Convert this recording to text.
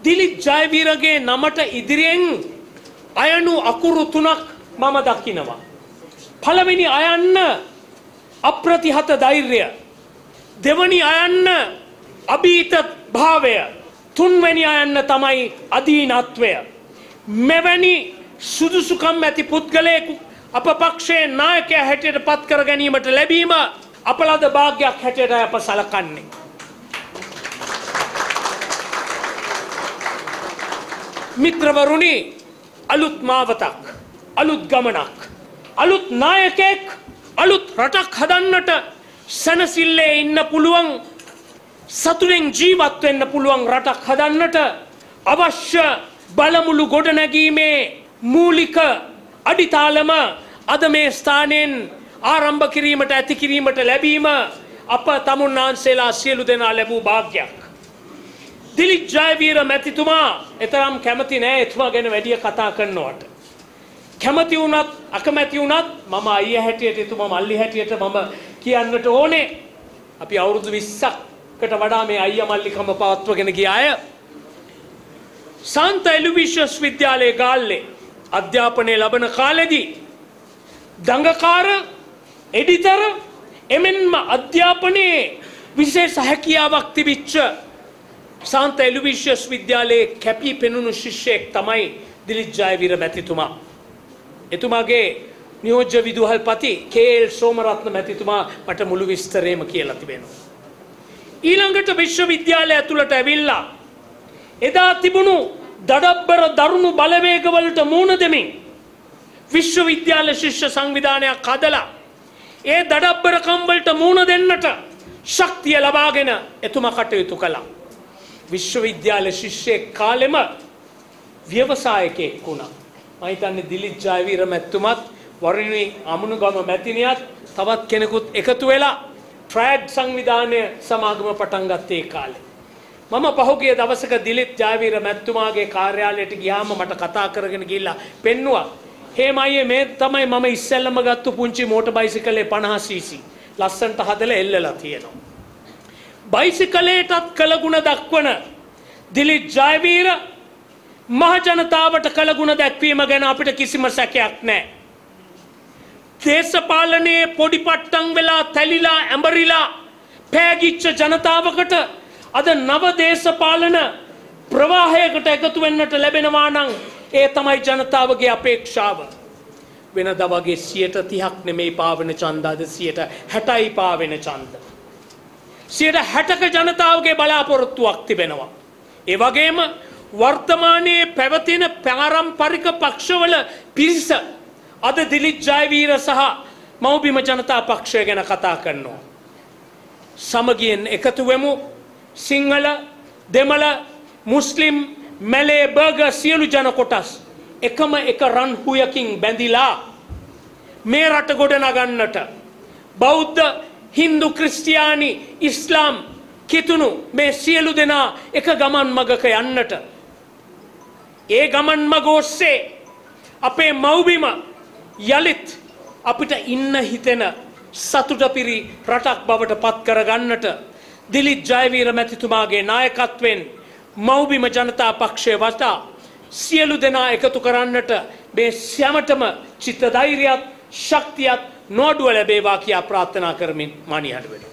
දිලිත් ජයවීරගේ නමට ඉදිරියෙන් අයනු අකුරු තුනක් මම දකිනවා. පළවෙනි අයන්න අප්‍රතිහත ධෛර්යය, දෙවනි අයන්න අභීත භාවය, තුන්වැනි අයන්න තමයි අදීනත්වය. මෙවැනි සුදුසුකම් ඇති පුද්ගලයෙකු අප පක්ෂයේ නායකයා හැටියට පත් කර ගැනීමට ලැබීම අපලද භාග්‍යයක් හැටියට අප සලකන්නේ. මිත්‍රවරුනි, අලුත් මාවතක්, අලුත් ගමනක්, අලුත් නායකයෙක්, අලුත් රටක් හදන්නට සනසිල්ලේ ඉන්න පුළුවන්, සතුටෙන් ජීවත් වෙන්න පුළුවන් රටක් හදන්නට අවශ්‍ය බලමුළු ගොඩනැගීමේ මූලික අඩිතාලම අද මේ ස්ථානයෙන් ආරම්භ කිරීමට ඇති කිරීමට ලැබීම අප තමුන්නාන්සේලා සියලු දෙනා ලැබූ භාග්‍යයක්. දිලිත් ජයවීර මැතිතුමා එතරම් කැමති නෑ එතුමා ගැන වැඩිය කතා කරනවට. කැමති වුණත් අකමැති වුණත් මම අයියා හැටියට එතුමා මල්ලි හැටියට මම කියන්නට ඕනේ. අපි අවුරුදු 20කට වඩා මේ අයියා මල්ලිකම පවත්වගෙන ගිය අය. සාන්ත එළුවිස් විශ්වවිද්‍යාලයේ ගාල්ලේ අධ්‍යාපනය ලබන කාලෙදී දඟකාර, එඩිටර්, එමෙන්ම අධ්‍යාපනයේ විශේෂ හැකියාවක් තිබිච්ච සාන්ත එළුවිස් විශ්වවිද්‍යාලයේ කැපී පෙනුණු ශිෂ්‍යයෙක් තමයි දිලිත් ජයවීර මැතිතුමා. එතුමාගේ නියෝජ්‍ය විදුහල්පති කේ.එල්. සෝමරත්න මැතිතුමා මට මුළු විස්තරේම කියලා තිබෙනවා. ඊළඟට විශ්වවිද්‍යාලය ඇතුළට ඇවිල්ලා එදා තිබුණු දඩබ්බර දරුණු බලවේගවලට මුහුණ දෙමින් විශ්වවිද්‍යාල ශිෂ්‍ය සංවිධානයක් හදලා ඒ දඩබ්බරකම් වලට මුහුණ දෙන්නට ශක්තිය ලබාගෙන එතුමා කටයුතු කළා. විශ්වවිද්‍යාල ශිෂ්‍යෙක් කාලෙම ව්‍යවසායකයෙක් වුණා. මම හිතන්නේ දිලිත් ජයවීර මැතිතුමත් වරුණි අමුණුගම මැතිණියත් තවත් කෙනෙකුත් එකතු වෙලා ට්‍රෑඩ් සංවිධානය සමාගම පටන් ගත්තේ ඒ කාලේ. මම පහුගිය දවසක දිලිත් ජයවීර මැතිතුමාගේ කාර්යාලයට ගියාම මට කතා කරගෙන ගිහිල්ලා පෙන්නුවා. හේමයි මේ තමයි මම ඉස්සෙල්ලම ගත්තු පුංචි මෝටර් බයිසිකලේ 50cc. ලස්සන්ට හදලා එල්ලලා තියෙනවා. බයිසිකලයටත් කළගුණ දක්වන දිලිත් ජයවීර මහ ජනතාවට කළගුණ දැක්වීම ගැන අපිට කිසිම සැකයක් නැහැ. දේශපාලනයේ පොඩි පට්ටම් වෙලා තැලිලා ඇඹරිලා පෑගිච්ච ජනතාවකට අද නව දේශපාලන ප්‍රවාහයකට එකතු වෙන්නට ලැබෙනවා නම් ඒ තමයි ජනතාවගේ අපේක්ෂාව. වෙනදා වගේ 30ක් නෙමෙයි පාවෙන ඡන්ද, අද 60යි පාවෙන ඡන්ද. 60ක ජනතාවගේ බලාපොරොත්තුවක් තිබෙනවා. ඒ වගේම වර්තමානයේ පැවතින පාරම්පරික පක්ෂවල පිරිස අද දිලිත් ජයවීර සහ මව්බිම ජනතා පක්ෂය ගැන කතා කරනවා. සමගියෙන් එකතු වෙමු. සිංහල, දෙමළ, මුස්ලිම්, මැලේ, බර්ගර් සියලු ජන කොටස් එකම එක රන් හුයකින් බැඳිලා මේ රට ගොඩ නගන්නට බෞද්ධ, හින්දු, ක්‍රිස්තියානි, ඉස්ලාම් කිතුණු මේ සියලු දෙනා එක ගමන් මගක යන්නට, ඒ ගමන් මග ඔස්සේ අපේ මව්බිම යලිත් අපිට ඉන්න හිතෙන සතුට පිරි රටක් බවට පත් කරගන්නට දිලිත් ජයවීර මැතිතුමාගේ නායකත්වයෙන් මව්බිම ජනතා පක්ෂය වටා සියලු දෙනා එකතු කරන්නට මේ සෑමටම චිත්ත ධෛර්යයත් ශක්තියත් නොඅඩුව ලැබේවා කියා ප්‍රාර්ථනා කරමින් මා නිහඬ වෙනවා.